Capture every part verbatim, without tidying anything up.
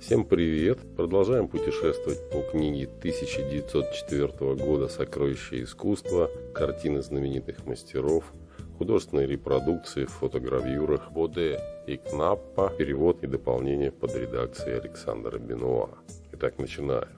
Всем привет! Продолжаем путешествовать по книге тысяча девятьсот четвёртого года «Сокровища искусства», картины знаменитых мастеров, художественные репродукции в фотогравюрах Боде и Кнаппа, перевод и дополнение под редакцией Александра Бенуа. Итак, начинаем.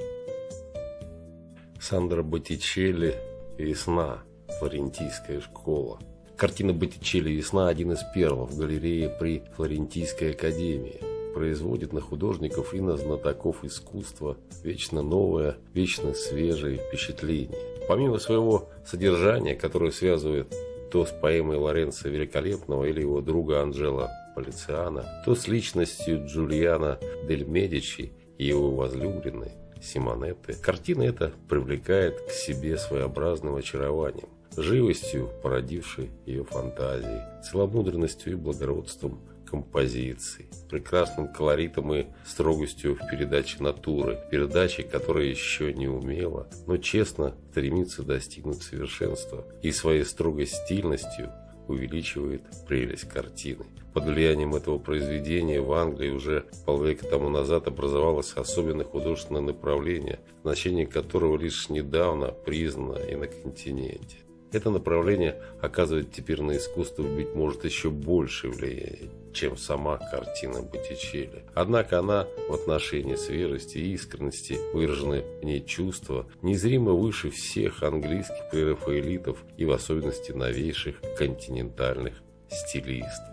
Сандро Боттичелли «Весна. Флорентийская школа». Картина Боттичелли «Весна» один из первых в галерее при Флорентийской академии. Производит на художников и на знатоков искусства вечно новое, вечно свежее впечатление. Помимо своего содержания, которое связывает то с поэмой Лоренцо Великолепного или его друга Анджело Полициано, то с личностью Джулиано дель Медичи и его возлюбленной Симонетты, картина эта привлекает к себе своеобразным очарованием, живостью, породившей ее фантазии, целомудренностью и благородством композиции, прекрасным колоритом и строгостью в передаче натуры, передаче, которая еще не умела, но честно стремится достигнуть совершенства и своей строгой стильностью увеличивает прелесть картины. Под влиянием этого произведения в Англии уже полвека тому назад образовалось особенное художественное направление, значение которого лишь недавно признано и на континенте. Это направление оказывает теперь на искусство, быть может, еще большее влияние, чем сама картина Боттичелли. Однако она в отношении свежести и искренности выражены в ней чувства неизмеримо выше всех английских прерафаэлитов и в особенности новейших континентальных стилистов.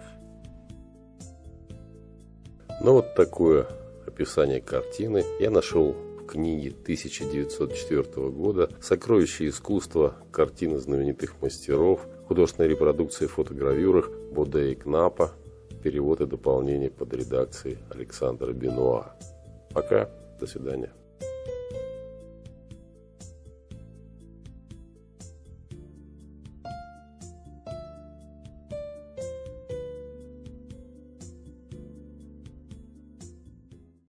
Ну вот такое описание картины я нашел в книге тысяча девятьсот четвёртого года «Сокровища искусства. Картины знаменитых мастеров. Художественные репродукции в фотогравюрах Боде и Кнаппа. Перевод и дополнение под редакцией Александра Бенуа». Пока, до свидания.